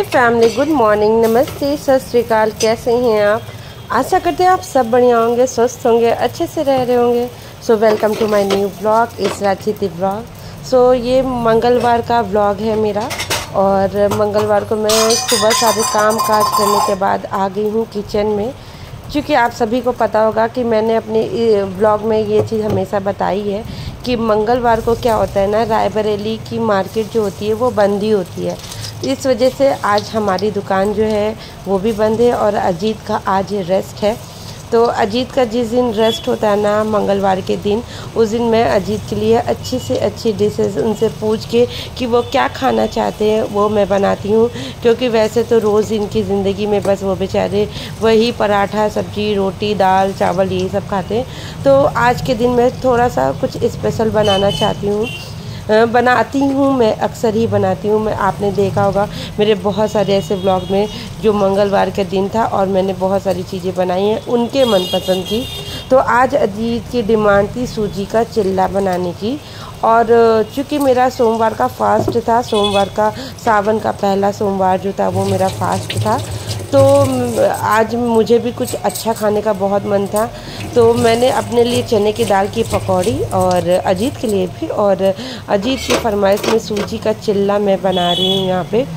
Family, good morning, नमस्ते, सत श्री अकाल। कैसे हैं आप? आशा करते हैं आप सब बढ़िया होंगे, स्वस्थ होंगे, अच्छे से रह रहे होंगे। So welcome to my new blog, इस राजनीति ब्लॉग। सो ये मंगलवार का ब्लॉग है मेरा, और मंगलवार को मैं सुबह सारे काम काज करने के बाद आ गई हूँ किचन में। क्योंकि आप सभी को पता होगा कि मैंने अपने ब्लॉग में ये चीज़ हमेशा बताई है कि मंगलवार को क्या होता है ना, रायबरेली की मार्केट जो होती है वो बंद ही होती है। इस वजह से आज हमारी दुकान जो है वो भी बंद है, और अजीत का आज रेस्ट है। तो अजीत का जिस दिन रेस्ट होता है ना, मंगलवार के दिन, उस दिन मैं अजीत के लिए अच्छी से अच्छी डिशेस उनसे पूछ के कि वो क्या खाना चाहते हैं वो मैं बनाती हूँ। क्योंकि वैसे तो रोज़ इनकी ज़िंदगी में बस वो बेचारे वही पराठा, सब्जी, रोटी, दाल, चावल यही सब खाते हैं। तो आज के दिन मैं थोड़ा सा कुछ स्पेशल बनाना चाहती हूँ, बनाती हूँ। मैं अक्सर ही बनाती हूँ। मैं आपने देखा होगा मेरे बहुत सारे ऐसे व्लॉग में जो मंगलवार के दिन था, और मैंने बहुत सारी चीज़ें बनाई हैं उनके मनपसंद की। तो आज अजीत की डिमांड थी सूजी का चिल्ला बनाने की। और चूँकि मेरा सोमवार का फास्ट था, सोमवार का सावन का पहला सोमवार जो था वो मेरा फास्ट था, तो आज मुझे भी कुछ अच्छा खाने का बहुत मन था। तो मैंने अपने लिए चने की दाल की पकौड़ी, और अजीत के लिए भी, और अजीत की फरमाइश में सूजी का चिल्ला मैं बना रही हूँ यहाँ पे।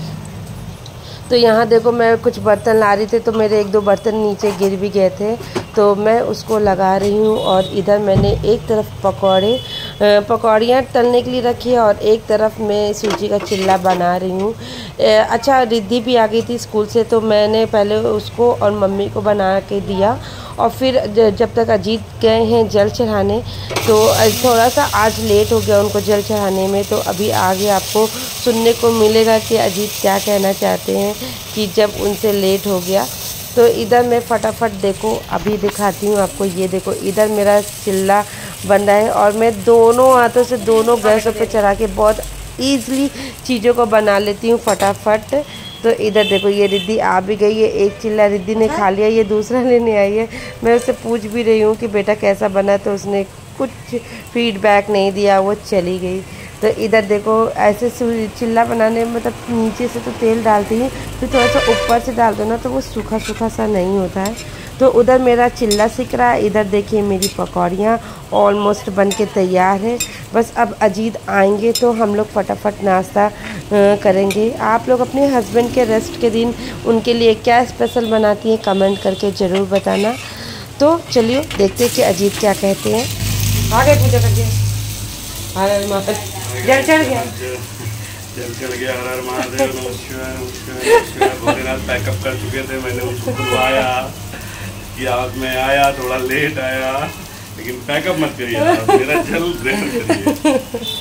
तो यहाँ देखो, मैं कुछ बर्तन ला रही थी तो मेरे एक दो बर्तन नीचे गिर भी गए थे, तो मैं उसको लगा रही हूँ। और इधर मैंने एक तरफ पकौड़ियाँ तलने के लिए रखी है, और एक तरफ मैं सूजी का चिल्ला बना रही हूँ। अच्छा, रिद्धि भी आ गई थी स्कूल से, तो मैंने पहले उसको और मम्मी को बना के दिया, और फिर जब तक अजीत गए हैं जल चढ़ाने, तो थोड़ा सा आज लेट हो गया उनको जल चढ़ाने में। तो अभी आगे आपको सुनने को मिलेगा कि अजीत क्या कहना चाहते हैं कि जब उनसे लेट हो गया। तो इधर मैं फटाफट देखो अभी दिखाती हूँ आपको। ये देखो, इधर मेरा चिल्ला बन रहा है, और मैं दोनों हाथों से दोनों गैसों पे चढ़ा के बहुत ईज़िली चीज़ों को बना लेती हूँ फटाफट। तो इधर देखो, ये रिद्धि आ भी गई है। एक चिल्ला रिद्धि ने खा लिया, ये दूसरा लेने आई है। मैं उससे पूछ भी रही हूँ कि बेटा कैसा बना, तो उसने कुछ फीडबैक नहीं दिया, वो चली गई। तो इधर देखो, ऐसे चिल्ला बनाने में मतलब नीचे से तो तेल डालती हूँ, फिर थोड़ा सा ऊपर से डाल दो ना तो वो सूखा सूखा सा नहीं होता है। तो उधर मेरा चिल्ला सीख रहा है, इधर देखिए मेरी पकौड़ियाँ ऑलमोस्ट बन के तैयार है। बस अब अजीत आएंगे तो हम लोग फटाफट नाश्ता करेंगे। आप लोग अपने हस्बैंड के रेस्ट के दिन उनके लिए क्या स्पेशल बनाती हैं कमेंट करके ज़रूर बताना। तो चलिए देखते हैं कि अजीत क्या कहते हैं। आ गए पूजा करके, हर माता जल चढ़ गया, जल चढ़ गया। हर हर महादेव, नमस्कार नमस्कार। भोलेनाथ पैकअप कर चुके थे, मैंने उसको बुलवाया कि आज मैं आया, थोड़ा लेट आया, लेकिन पैकअप मत करिए, मेरा जल ग्रहण करिए।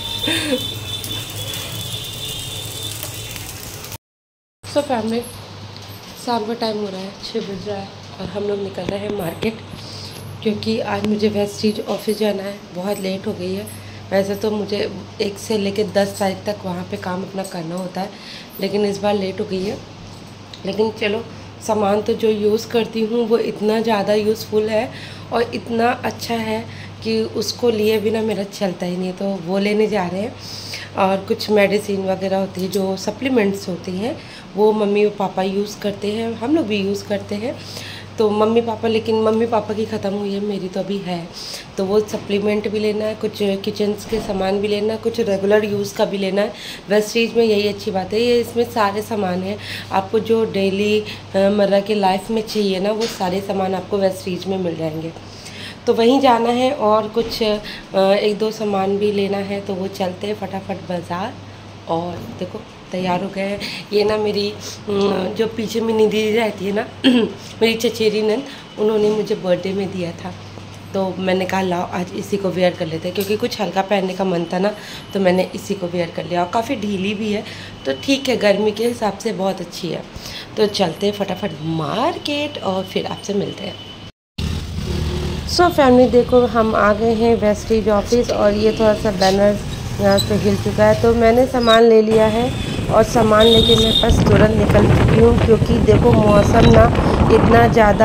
सो फैमिली, शाम का टाइम हो रहा है, 6 बज रहा है, और हम लोग निकल रहे हैं मार्केट, क्योंकि आज मुझे वेस्टीज ऑफिस जाना है। बहुत लेट हो गई है। वैसे तो मुझे 1 से लेकर 10 तारीख तक वहाँ पे काम अपना करना होता है, लेकिन इस बार लेट हो गई है। लेकिन चलो, सामान तो जो यूज़ करती हूँ वो इतना ज़्यादा यूज़फुल है और इतना अच्छा है कि उसको लिए बिना मेरा चलता ही नहीं, तो वो लेने जा रहे हैं। और कुछ मेडिसिन वगैरह होती है, जो सप्लीमेंट्स होती हैं, वो मम्मी और पापा यूज़ करते हैं, हम लोग भी यूज़ करते हैं। तो मम्मी पापा, लेकिन मम्मी पापा की ख़त्म हुई है, मेरी तो अभी है। तो वो सप्लीमेंट भी लेना है, कुछ किचन के सामान भी लेना है, कुछ रेगुलर यूज़ का भी लेना है। वेस्टीज में यही अच्छी बात है, ये इसमें सारे सामान हैं। आपको जो डेली मर्रा की लाइफ में चाहिए ना, वो सारे सामान आपको वेस्टीज में मिल जाएंगे। तो वहीं जाना है, और कुछ 1-2 सामान भी लेना है। तो वो चलते हैं फटाफट बाज़ार। और देखो तैयार हो गए हैं। ये ना मेरी जो पीछे में निधि रहती है ना मेरी चचेरी नंद, उन्होंने मुझे बर्थडे में दिया था, तो मैंने कहा लाओ आज इसी को वेयर कर लेते हैं, क्योंकि कुछ हल्का पहनने का मन था ना, तो मैंने इसी को वेयर कर लिया। और काफ़ी ढीली भी है, तो ठीक है, गर्मी के हिसाब से बहुत अच्छी है। तो चलते हैं फटाफट मार्केट, और फिर आपसे मिलते हैं। सो फैमिली, देखो हम आ गए हैं वेस्टीज ऑफिस, और ये थोड़ा सा बैनर यहाँ से हिल चुका है। तो मैंने सामान ले लिया है, और सामान लेके मैं बस तुरंत निकल चुकी हूँ, क्योंकि देखो मौसम ना इतना ज़्यादा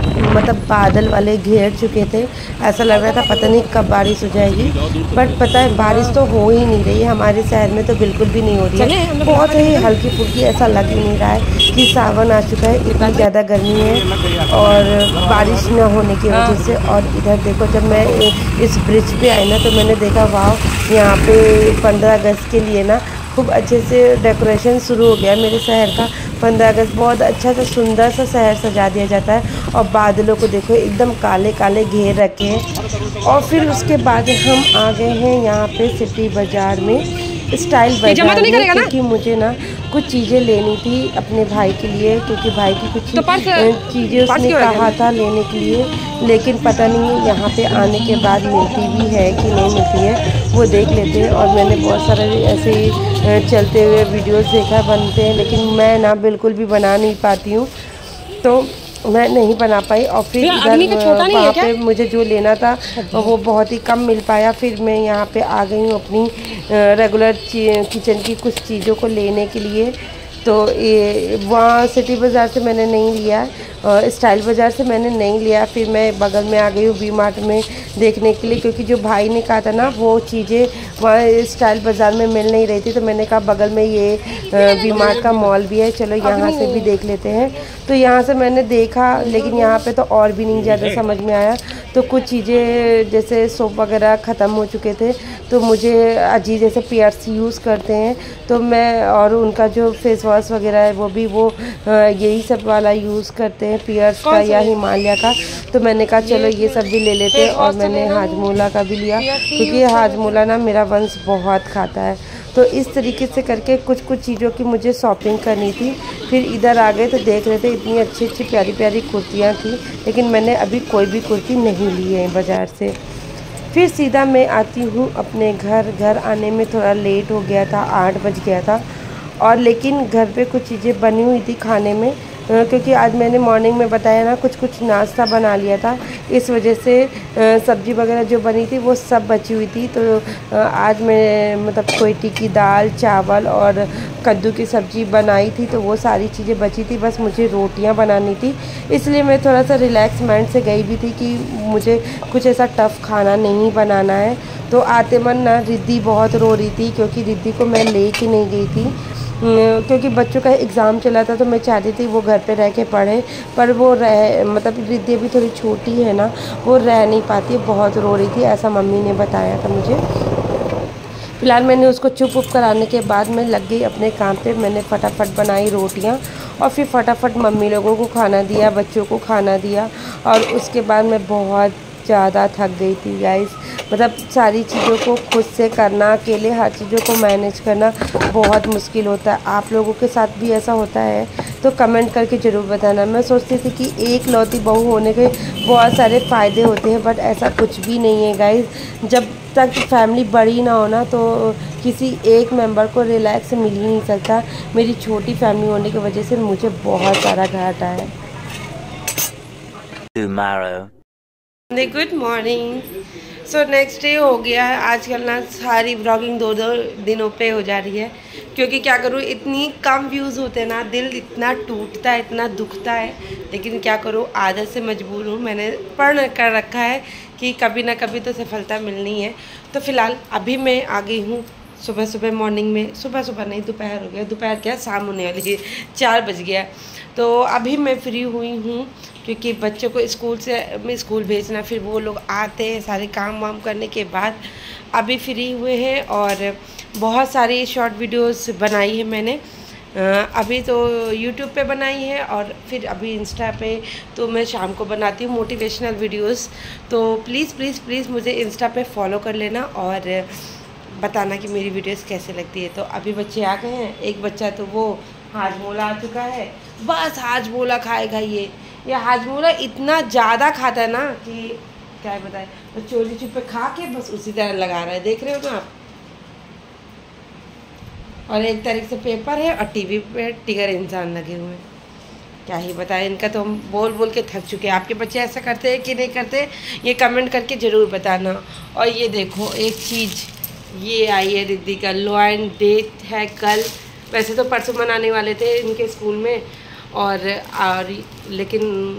मतलब बादल वाले घेर चुके थे। ऐसा लग रहा था पता नहीं कब बारिश हो जाएगी, बट पता है बारिश तो हो ही नहीं रही है। हमारे शहर में तो बिल्कुल भी नहीं हो रही है, बहुत ही हल्की फुल्की, ऐसा लग ही नहीं रहा है कि सावन आ चुका है। इतनी ज़्यादा गर्मी है और बारिश न होने की वजह से। और इधर देखो, जब मैं इस ब्रिज पे आई ना तो मैंने देखा वाह, यहाँ पे 15 अगस्त के लिए ना खूब अच्छे से डेकोरेशन शुरू हो गया मेरे शहर का। 15 अगस्त बहुत अच्छा सा सुंदर सा शहर सजा दिया जाता है। और बादलों को देखो एकदम काले काले घेर रखे हैं। और फिर उसके बाद हम आ गए हैं यहाँ पे सिटी बाज़ार में, स्टाइल बाज़ार में, क्योंकि मुझे ना कुछ चीज़ें लेनी थी अपने भाई के लिए, क्योंकि भाई की कुछ चीज़ें उसने कहा था लेने के लिए, लेकिन पता नहीं यहाँ पे आने के बाद मिलती भी है कि नहीं मिलती है, वो देख लेते हैं। और मैंने बहुत सारे ऐसे ही चलते हुए वीडियोस देखा बनते हैं, लेकिन मैं ना बिल्कुल भी बना नहीं पाती हूँ, तो मैं नहीं बना पाई। और फिर इधर वहाँ पे मुझे जो लेना था वो बहुत ही कम मिल पाया। फिर मैं यहाँ पे आ गई हूँ अपनी रेगुलर किचन की कुछ चीज़ों को लेने के लिए। तो ये वहाँ सिटी बाज़ार से मैंने नहीं लिया, स्टाइल बाज़ार से मैंने नहीं लिया। फिर मैं बगल में आ गई हूँ वी मार्ट में देखने के लिए, क्योंकि जो भाई ने कहा था ना वो चीज़ें वहाँ स्टाइल बाज़ार में मिल नहीं रही थी, तो मैंने कहा बगल में ये वी मार्ट का मॉल भी है, चलो यहाँ से भी देख लेते हैं। तो यहाँ से मैंने देखा, लेकिन यहाँ पे तो और भी नहीं ज़्यादा समझ में आया। तो कुछ चीज़ें जैसे सोप वगैरह ख़त्म हो चुके थे, तो मुझे अजीब जैसे पियर्स यूज़ करते हैं, तो मैं और उनका जो फेस वॉश वगैरह है वो भी वो यही सब वाला यूज़ करते हैं, पियर्स का या हिमालय का। तो मैंने कहा चलो ये सब भी ले लेते हैं। और मैंने हाजमोला का भी लिया, क्योंकि हाजमोला ना मेरा वंश बहुत खाता है। तो इस तरीके से करके कुछ चीज़ों की मुझे शॉपिंग करनी थी। फिर इधर आ गए तो देख रहे थे इतनी अच्छी अच्छी प्यारी प्यारी कुर्तियाँ थी, लेकिन मैंने अभी कोई भी कुर्ती नहीं ली है बाज़ार से। फिर सीधा मैं आती हूँ अपने घर आने में थोड़ा लेट हो गया था, 8 बज गया था। और लेकिन घर पे कुछ चीज़ें बनी हुई थी खाने में, क्योंकि आज मैंने मॉर्निंग में बताया ना कुछ नाश्ता बना लिया था, इस वजह से सब्ज़ी वगैरह जो बनी थी वो सब बची हुई थी। तो आज मैं मतलब कोयटी की दाल, चावल और कद्दू की सब्ज़ी बनाई थी, तो वो सारी चीज़ें बची थी, बस मुझे रोटियां बनानी थी। इसलिए मैं थोड़ा सा रिलैक्स माइंड से गई भी थी कि मुझे कुछ ऐसा टफ़ खाना नहीं बनाना है। तो आते मन ना रिद्धि बहुत रो रही थी, क्योंकि रिद्धि को मैं ले के नहीं गई थी, क्योंकि बच्चों का एग्ज़ाम चला था, तो मैं चाहती थी वो घर पे रह के पढ़े, पर वो मतलब रिद्धि भी थोड़ी छोटी है ना, वो रह नहीं पाती, बहुत रो रही थी, ऐसा मम्मी ने बताया था मुझे। फिलहाल मैंने उसको चुप कराने के बाद मैं लग गई अपने काम पे। मैंने फटाफट बनाई रोटियां और फिर फटाफट मम्मी लोगों को खाना दिया, बच्चों को खाना दिया। और उसके बाद मैं बहुत ज़्यादा थक गई थी गाइस, मतलब सारी चीज़ों को खुद से करना, अकेले हर चीज़ों को मैनेज करना बहुत मुश्किल होता है। आप लोगों के साथ भी ऐसा होता है तो कमेंट करके ज़रूर बताना। मैं सोचती थी कि एक लौती बहू होने के बहुत सारे फ़ायदे होते हैं, बट ऐसा कुछ भी नहीं है गाइस। जब तक फैमिली बड़ी ना हो ना, तो किसी एक मेंबर को रिलैक्स मिल ही नहीं सकता। मेरी छोटी फैमिली होने की वजह से मुझे बहुत सारा घाटा है। Good morning. So next day हो गया है। आजकल ना सारी व्लॉगिंग दो दिनों पे हो जा रही है, क्योंकि क्या करूँ, इतनी कम व्यूज़ होते हैं ना, दिल इतना टूटता है, इतना दुखता है, लेकिन क्या करूँ, आदत से मजबूर हूँ। मैंने पढ़ कर रखा है कि कभी ना कभी तो सफलता मिलनी है। तो फ़िलहाल अभी मैं आ गई हूँ सुबह मॉर्निंग में, सुबह नहीं, दोपहर हो गया, दोपहर क्या शाम होने वाली है, 4 बज गया। तो अभी मैं फ्री हुई हूँ, क्योंकि बच्चों को स्कूल भेजना, फिर वो लोग आते हैं सारे काम वाम करने के बाद अभी फ्री हुए हैं। और बहुत सारी शॉर्ट वीडियोस बनाई है मैंने, अभी तो यूट्यूब पे बनाई है, और फिर अभी इंस्टा पे तो मैं शाम को बनाती हूँ मोटिवेशनल वीडियोस। तो प्लीज़ मुझे इंस्टा पे फॉलो कर लेना और बताना कि मेरी वीडियोस कैसे लगती है। तो अभी बच्चे आ गए हैं, एक बच्चा तो वो हाजमोला आ चुका है, बस हाजमोला खाएगा ये हाजमोला इतना ज़्यादा खाता है ना कि क्या बताए, तो चोरी छुपे खा के बस उसी तरह लगा रहा है, देख रहे हो ना आप। और एक तारीख से पेपर है और टीवी पे टिगर इंसान लगे हुए हैं, क्या ही बताएं, इनका तो हम बोल के थक चुके हैं। आपके बच्चे ऐसा करते हैं कि नहीं करते, ये कमेंट करके ज़रूर बताना। और ये देखो एक चीज़ ये आई है रिद्धि का लॉयन डेट है कल, वैसे तो परसों मनाने वाले थे इनके स्कूल में, और लेकिन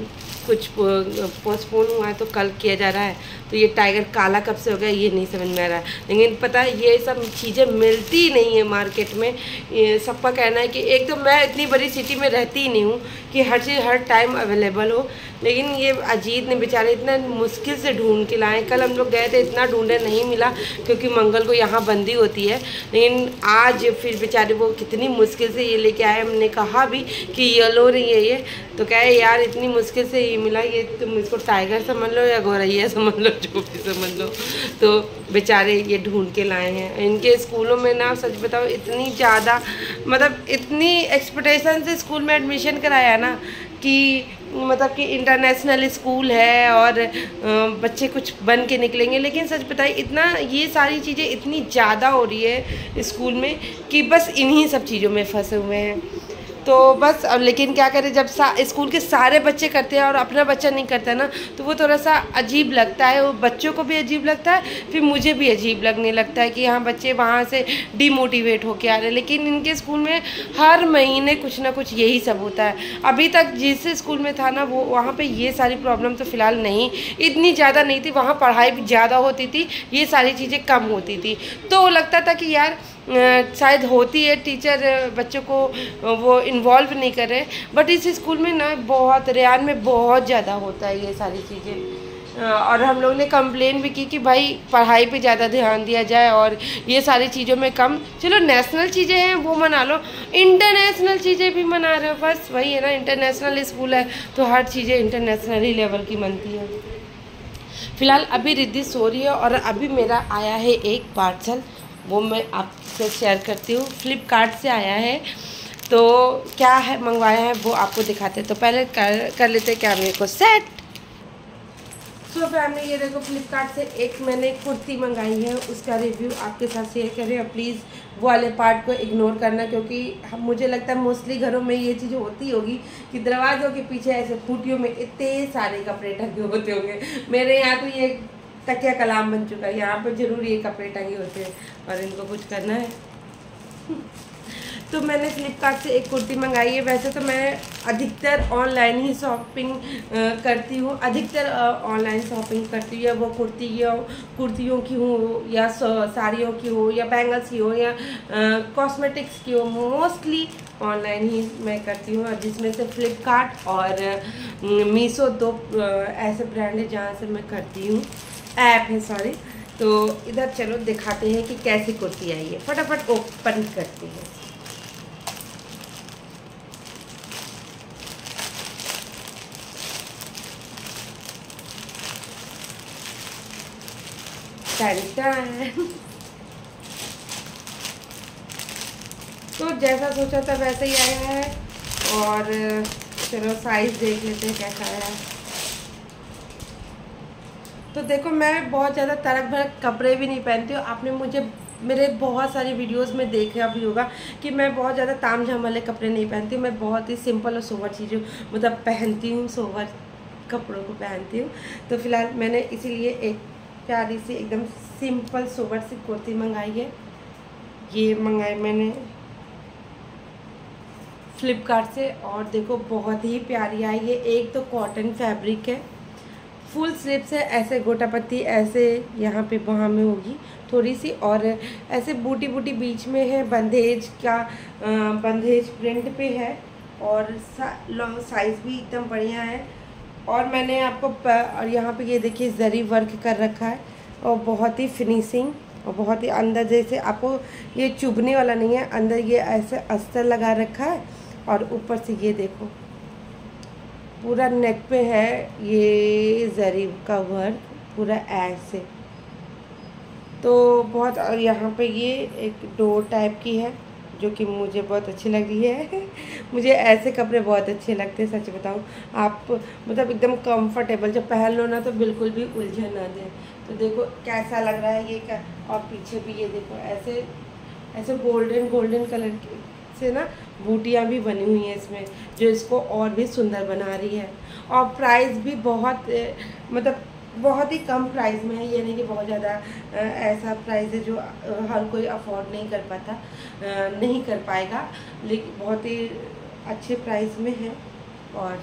कुछ पोस्टपोन हुआ है तो कल किया जा रहा है, तो ये टाइगर काला कब से हो गया ये नहीं समझ में आ रहा है। लेकिन पता है ये सब चीज़ें मिलती नहीं है मार्केट में। ये सबका कहना है कि एक तो मैं इतनी बड़ी सिटी में रहती ही नहीं हूँ कि हर चीज़ हर टाइम अवेलेबल हो, लेकिन ये अजीत ने बेचारे इतना मुश्किल से ढूंढ के लाए। कल हम लोग गए थे, इतना ढूंढे नहीं मिला क्योंकि मंगल को यहाँ बंदी होती है, लेकिन आज फिर बेचारे वो कितनी मुश्किल से ये लेके आए। हमने कहा भी कि येलो नहीं है ये, तो कहे यार इतनी मुश्किल से ये मिला, ये तुम इसको टाइगर समझ लो या गौरैया समझ लो, जो भी समझ लो। तो बेचारे ये ढूंढ के लाए हैं। इनके स्कूलों में ना सच बताओ इतनी ज़्यादा मतलब इतनी एक्सपेक्टेशन से स्कूल में एडमिशन कराया ना कि मतलब कि इंटरनेशनल स्कूल है और बच्चे कुछ बन के निकलेंगे, लेकिन सच बताइए इतना ये सारी चीज़ें इतनी ज़्यादा हो रही है स्कूल में कि बस इन्हीं सब चीज़ों में फंसे हुए हैं। तो बस अब लेकिन क्या करें, जब स्कूल के सारे बच्चे करते हैं और अपना बच्चा नहीं करता ना तो वो थोड़ा सा अजीब लगता है। वो बच्चों को भी अजीब लगता है, फिर मुझे भी अजीब लगने लगता है कि हाँ बच्चे वहाँ से डिमोटिवेट होके आ रहे हैं। लेकिन इनके स्कूल में हर महीने कुछ ना कुछ यही सब होता है। अभी तक जिस स्कूल में था ना वो वहाँ पर ये सारी प्रॉब्लम तो फ़िलहाल नहीं, इतनी ज़्यादा नहीं थी। वहाँ पढ़ाई भी ज़्यादा होती थी, ये सारी चीज़ें कम होती थी। तो लगता था कि यार शायद होती है, टीचर बच्चों को वो इन्वॉल्व नहीं कर रहे, बट इस स्कूल में ना बहुत रेयान में बहुत ज़्यादा होता है ये सारी चीज़ें। और हम लोग ने कंप्लेन भी की कि भाई पढ़ाई पे ज़्यादा ध्यान दिया जाए और ये सारी चीज़ों में कम। चलो नेशनल चीज़ें हैं वो मना लो, इंटरनेशनल चीज़ें भी मना रहे हो, बस वही है ना, इंटरनेशनल स्कूल है तो हर चीज़ें इंटरनेशनल ही लेवल की बनती है। फ़िलहाल अभी रिद्धि सो रही है और अभी मेरा आया है एक पार्सल, वो मैं आपसे शेयर करती हूँ। फ्लिपकार्ट से आया है, तो क्या है मंगवाया है वो आपको दिखाते हैं। तो पहले कर लेते हैं कैमरे को सेट। सो फैमिली ये देखो फ्लिपकार्ट से एक मैंने कुर्ती मंगाई है, उसका रिव्यू आपके साथ शेयर कर रहे हैं। प्लीज़ वो वाले पार्ट को इग्नोर करना क्योंकि मुझे लगता है मोस्टली घरों में ये चीज़ होती होगी कि दरवाज़ों के पीछे ऐसे खूंटियों में इतने सारे कपड़े ढके होते होंगे। मेरे यहाँ तो ये तकिया कलाम बन चुका है, यहाँ पर जरूर ये कपड़े टंगे होते हैं और इनको कुछ करना है। तो मैंने फ्लिपकार्ट से एक कुर्ती मंगाई है। वैसे तो मैं अधिकतर ऑनलाइन ही शॉपिंग करती हूँ, अधिकतर ऑनलाइन शॉपिंग करती हूँ, या वो कुर्तियों की हो या साड़ियों की हो या बैंगल्स की हो या कॉस्मेटिक्स की हो, मोस्टली ऑनलाइन ही मैं करती हूँ। और जिसमें से फ्लिपकार्ट और मीशो दो ऐसे ब्रांड है जहाँ से मैं करती हूँ, ऐप है सॉरी। तो इधर चलो दिखाते हैं कि कैसी कुर्ती आई है, फटाफट ओपन करते हैं। तो जैसा सोचा था वैसे ही आया है और चलो साइज देख लेते हैं कैसा आया है। तो देखो मैं बहुत ज़्यादा तड़क भड़क कपड़े भी नहीं पहनती हूँ। आपने मुझे मेरे बहुत सारी वीडियोस में देखा भी होगा कि मैं बहुत ज़्यादा ताम झाम वाले कपड़े नहीं पहनती हूँ। मैं बहुत ही सिंपल और सोबर चीज़ें मतलब पहनती हूँ, सोबर कपड़ों को पहनती हूँ। तो फिलहाल मैंने इसीलिए एक प्यारी सी एकदम सिंपल सोबर सी कुर्ती मंगाई है। ये मंगाई मैंने फ्लिपकार्ट से और देखो बहुत ही प्यारी आई है। एक तो कॉटन फैब्रिक है, फुल स्लीव्स है, ऐसे गोटा पत्ती ऐसे यहाँ पे वहाँ में होगी थोड़ी सी, और ऐसे बूटी बूटी बीच में है, बंदेज का बंदेज प्रिंट पे है और लॉन्ग साइज़ भी एकदम बढ़िया है। और मैंने आपको और यहाँ पे ये देखिए जरी वर्क कर रखा है और बहुत ही फिनिशिंग और बहुत ही अंदर जैसे आपको ये चुभने वाला नहीं है, अंदर ये ऐसे अस्तर लगा रखा है और ऊपर से ये देखो पूरा नेक पे है ये जरी का वर्क पूरा ऐसे। तो बहुत, और यहाँ पे ये एक डोर टाइप की है जो कि मुझे बहुत अच्छी लगी है। मुझे ऐसे कपड़े बहुत अच्छे लगते हैं सच बताऊँ। आप मतलब एकदम कंफर्टेबल जब पहन लो ना तो बिल्कुल भी उलझन ना दे। तो देखो कैसा लग रहा है ये क्या, और पीछे भी ये देखो ऐसे ऐसे गोल्डन कलर से ना बूटियाँ भी बनी हुई हैं इसमें जो इसको और भी सुंदर बना रही है। और प्राइस भी बहुत मतलब बहुत ही कम प्राइस में है, ये नहीं कि बहुत ज़्यादा ऐसा प्राइस है जो हर कोई अफोर्ड नहीं कर पाता, नहीं कर पाएगा, लेकिन बहुत ही अच्छे प्राइस में है। और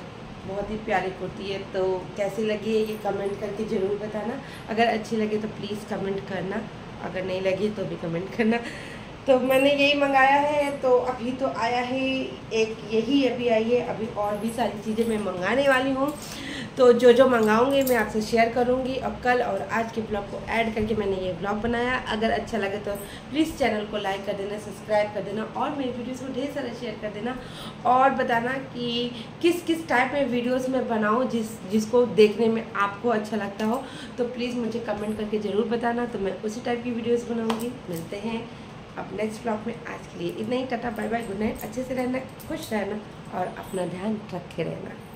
बहुत ही प्यारी कुर्ती है। तो कैसी लगी है ये कमेंट करके ज़रूर बताना। अगर अच्छी लगे तो प्लीज़ कमेंट करना, अगर नहीं लगी तो भी कमेंट करना। तो मैंने यही मंगाया है। तो अभी तो आया है एक, यही अभी आई है। अभी और भी सारी चीज़ें मैं मंगाने वाली हूँ। तो जो जो मंगाऊंगी मैं आपसे शेयर करूँगी। और कल और आज के ब्लॉग को ऐड करके मैंने ये ब्लॉग बनाया। अगर अच्छा लगे तो प्लीज़ चैनल को लाइक कर देना, सब्सक्राइब कर देना और मेरी वीडियोस को ढेर सारा शेयर कर देना। और बताना कि किस किस टाइप में वीडियोस मैं बनाऊँ जिसको देखने में आपको अच्छा लगता हो। तो प्लीज़ मुझे कमेंट करके ज़रूर बताना, तो मैं उसी टाइप की वीडियोज़ बनाऊँगी। मिलते हैं अब नेक्स्ट ब्लॉग में। आज के लिए इतना ही। Tata bye bye, good night. अच्छे से रहना, खुश रहना और अपना ध्यान रखे रहना।